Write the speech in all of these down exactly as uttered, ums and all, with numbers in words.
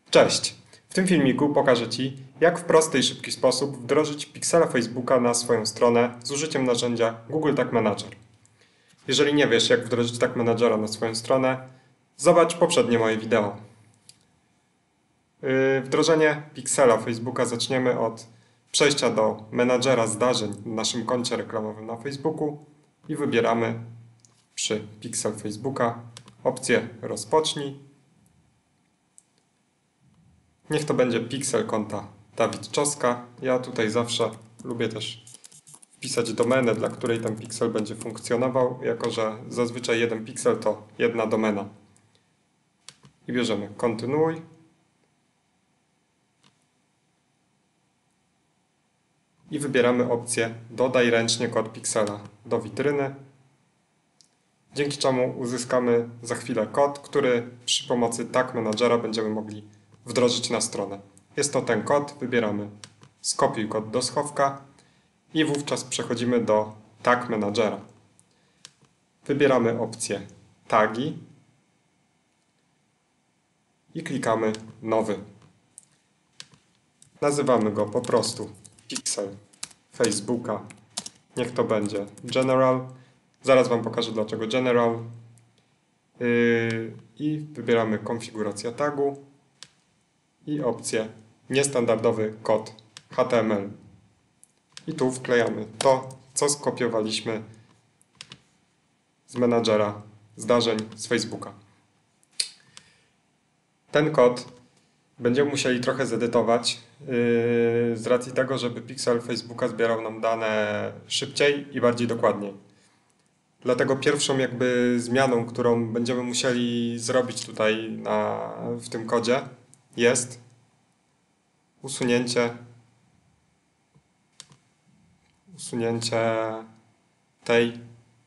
Cześć! W tym filmiku pokażę Ci, jak w prosty i szybki sposób wdrożyć Pixela Facebooka na swoją stronę z użyciem narzędzia Google Tag Manager. Jeżeli nie wiesz, jak wdrożyć Tag Managera na swoją stronę, zobacz poprzednie moje wideo. Wdrożenie Pixela Facebooka zaczniemy od przejścia do menadżera zdarzeń w naszym koncie reklamowym na Facebooku i wybieramy przy Pixel Facebooka opcję Rozpocznij. Niech to będzie pixel konta Dawid Czoska. Ja tutaj zawsze lubię też wpisać domenę, dla której ten pixel będzie funkcjonował, jako że zazwyczaj jeden pixel to jedna domena. I bierzemy kontynuuj. I wybieramy opcję dodaj ręcznie kod pixela do witryny, dzięki czemu uzyskamy za chwilę kod, który przy pomocy Tag Managera będziemy mogli wdrożyć na stronę. Jest to ten kod, wybieramy skopiuj kod do schowka i wówczas przechodzimy do Tag Managera. Wybieramy opcję tagi i klikamy nowy. Nazywamy go po prostu Pixel Facebooka. Niech to będzie General. Zaraz Wam pokażę dlaczego General. Yy, I wybieramy konfiguracja tagu i opcję niestandardowy kod H T M L. I tu wklejamy to, co skopiowaliśmy z menadżera zdarzeń z Facebooka. Ten kod będziemy musieli trochę zedytować yy, z racji tego, żeby Pixel Facebooka zbierał nam dane szybciej i bardziej dokładnie. Dlatego pierwszą jakby zmianą, którą będziemy musieli zrobić tutaj na, w tym kodzie jest usunięcie usunięcie tej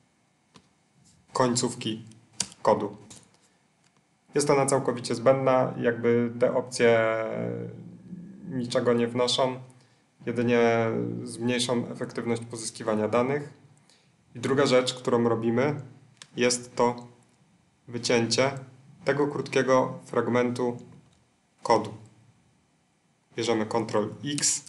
końcówki kodu. Jest ona całkowicie zbędna, jakby te opcje niczego nie wnoszą, jedynie zmniejszą efektywność pozyskiwania danych. I druga rzecz, którą robimy, jest to wycięcie tego krótkiego fragmentu kodu. Bierzemy kontrol X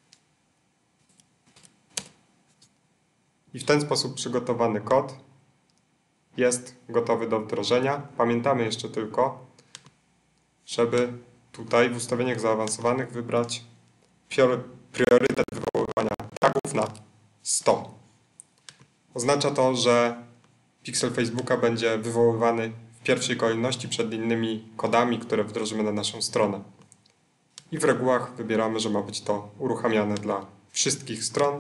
i w ten sposób przygotowany kod jest gotowy do wdrożenia. Pamiętamy jeszcze tylko, żeby tutaj w ustawieniach zaawansowanych wybrać priorytet wywoływania tagów na sto. Oznacza to, że pixel Facebooka będzie wywoływany w pierwszej kolejności przed innymi kodami, które wdrożymy na naszą stronę. I w regułach wybieramy, że ma być to uruchamiane dla wszystkich stron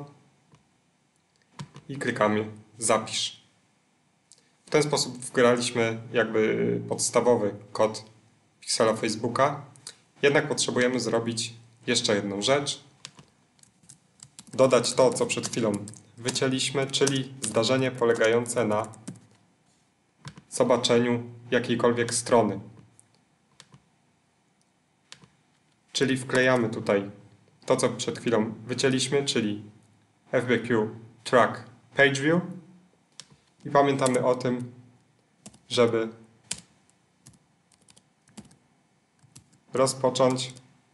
i klikamy zapisz. W ten sposób wgraliśmy jakby podstawowy kod pixela Facebooka. Jednak potrzebujemy zrobić jeszcze jedną rzecz. Dodać to, co przed chwilą wycięliśmy, czyli zdarzenie polegające na zobaczeniu jakiejkolwiek strony. Czyli wklejamy tutaj to, co przed chwilą wycięliśmy, czyli F B Q Track Page View i pamiętamy o tym, żeby rozpocząć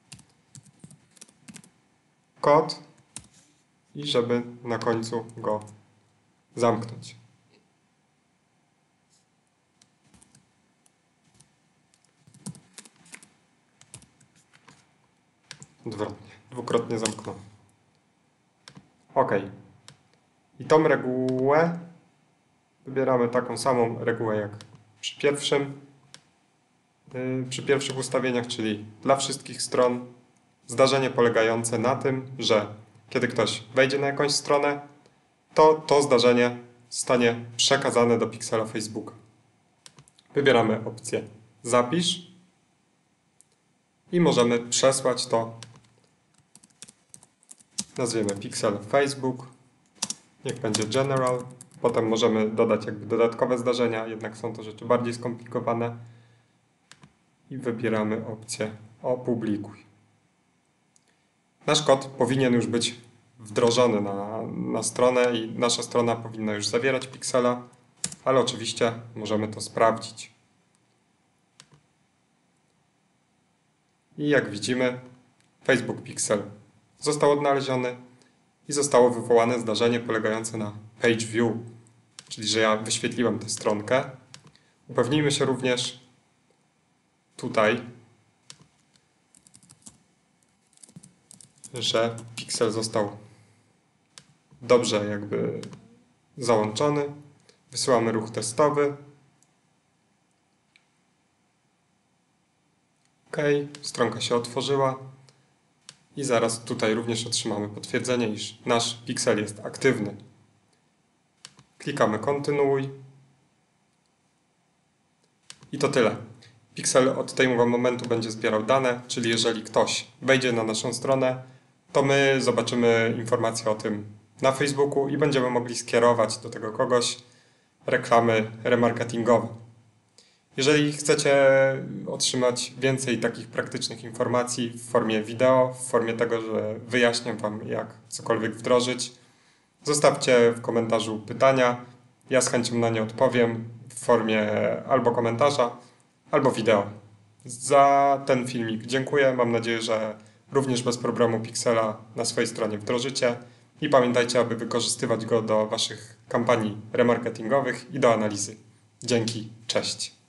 kod i żeby na końcu go zamknąć. Odwrotnie, dwukrotnie zamknął. OK. I tą regułę wybieramy taką samą regułę jak przy pierwszym, yy, przy pierwszych ustawieniach, czyli dla wszystkich stron. Zdarzenie polegające na tym, że kiedy ktoś wejdzie na jakąś stronę, to to zdarzenie zostanie przekazane do pixela Facebooka. Wybieramy opcję zapisz i możemy przesłać to, nazwiemy pixel Facebook, niech będzie general, potem możemy dodać jakby dodatkowe zdarzenia, jednak są to rzeczy bardziej skomplikowane i wybieramy opcję opublikuj. Nasz kod powinien już być wdrożony na, na stronę i nasza strona powinna już zawierać piksela, ale oczywiście możemy to sprawdzić. I jak widzimy, Facebook Pixel został odnaleziony i zostało wywołane zdarzenie polegające na page view, czyli że ja wyświetliłem tę stronkę. Upewnijmy się również tutaj, że Pixel został dobrze jakby załączony. Wysyłamy ruch testowy. OK, stronka się otworzyła i zaraz tutaj również otrzymamy potwierdzenie, iż nasz Pixel jest aktywny. Klikamy kontynuuj i to tyle. Pixel od tego momentu będzie zbierał dane, czyli jeżeli ktoś wejdzie na naszą stronę, to my zobaczymy informacje o tym na Facebooku i będziemy mogli skierować do tego kogoś reklamy remarketingowe. Jeżeli chcecie otrzymać więcej takich praktycznych informacji w formie wideo, w formie tego, że wyjaśniam Wam, jak cokolwiek wdrożyć, zostawcie w komentarzu pytania. Ja z chęcią na nie odpowiem w formie albo komentarza, albo wideo. Za ten filmik dziękuję. Mam nadzieję, że również bez problemu Pixela na swojej stronie wdrożycie. I pamiętajcie, aby wykorzystywać go do Waszych kampanii remarketingowych i do analizy. Dzięki, cześć.